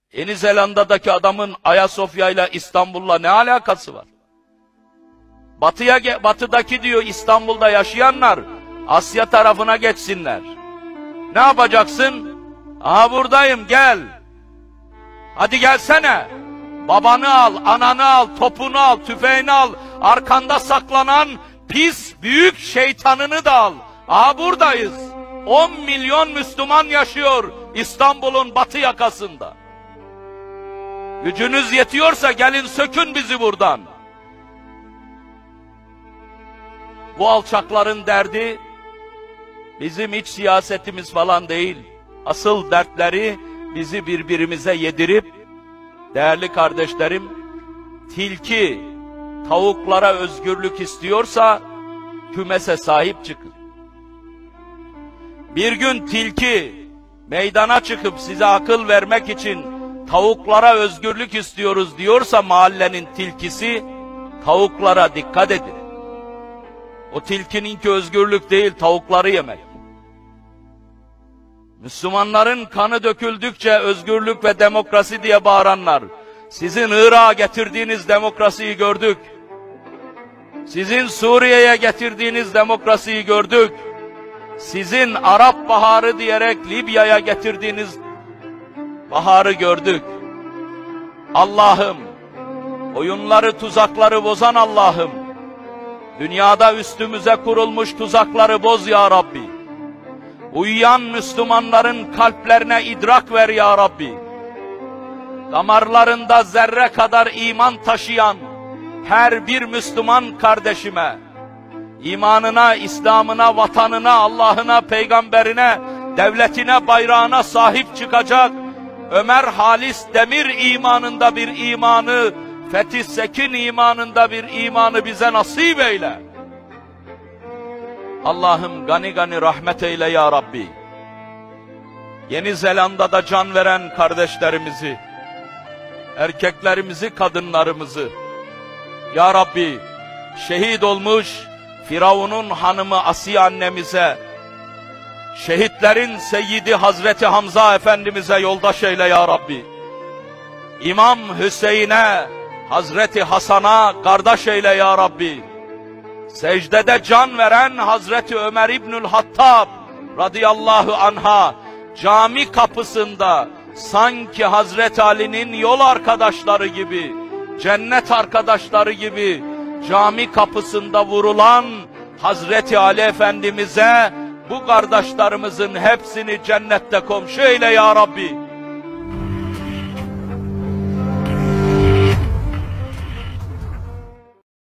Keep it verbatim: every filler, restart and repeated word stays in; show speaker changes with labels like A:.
A: Yeni Zelanda'daki adamın Ayasofya ile İstanbul'la ne alakası var? Batıya, batıdaki diyor İstanbul'da yaşayanlar Asya tarafına geçsinler. Ne yapacaksın? Aha buradayım, gel. Hadi gelsene. Babanı al, ananı al, topunu al, tüfeğini al, arkanda saklanan pis büyük şeytanını da al. Aha buradayız. on milyon Müslüman yaşıyor İstanbul'un batı yakasında. Gücünüz yetiyorsa gelin sökün bizi buradan. Bu alçakların derdi bizim iç siyasetimiz falan değil. Asıl dertleri bizi birbirimize yedirip, değerli kardeşlerim, tilki tavuklara özgürlük istiyorsa kümese sahip çıkın. Bir gün tilki meydana çıkıp size akıl vermek için tavuklara özgürlük istiyoruz diyorsa mahallenin tilkisi, tavuklara dikkat edin. O tilkininki özgürlük değil, tavukları yemek. Müslümanların kanı döküldükçe özgürlük ve demokrasi diye bağıranlar, sizin Irak'a getirdiğiniz demokrasiyi gördük. Sizin Suriye'ye getirdiğiniz demokrasiyi gördük. Sizin Arap Baharı diyerek Libya'ya getirdiğiniz baharı gördük. Allah'ım, oyunları, tuzakları bozan Allah'ım, dünyada üstümüze kurulmuş tuzakları boz ya Rabbi. Uyuyan Müslümanların kalplerine idrak ver ya Rabbi. Damarlarında zerre kadar iman taşıyan her bir Müslüman kardeşime, imanına, İslam'ına, vatanına, Allah'ına, peygamberine, devletine, bayrağına sahip çıkacak Ömer Halis Demir imanında bir imanı, Fethi Sekin imanında bir imanı bize nasip eyle. Allah'ım gani gani rahmet eyle ya Rabbi. Yeni Zelanda'da can veren kardeşlerimizi, erkeklerimizi, kadınlarımızı, ya Rabbi şehit olmuş Firavun'un hanımı Asiye annemize, şehitlerin seyyidi Hazreti Hamza Efendimiz'e yoldaş eyle ya Rabbi. İmam Hüseyin'e, Hazreti Hasan'a kardeş eyle ya Rabbi. Secdede can veren Hazreti Ömer İbnül Hattab radıyallahu anha cami kapısında sanki Hazreti Ali'nin yol arkadaşları gibi, cennet arkadaşları gibi cami kapısında vurulan Hazreti Ali Efendimiz'e bu kardeşlerimizin hepsini cennette komşu eyle ya Rabbi.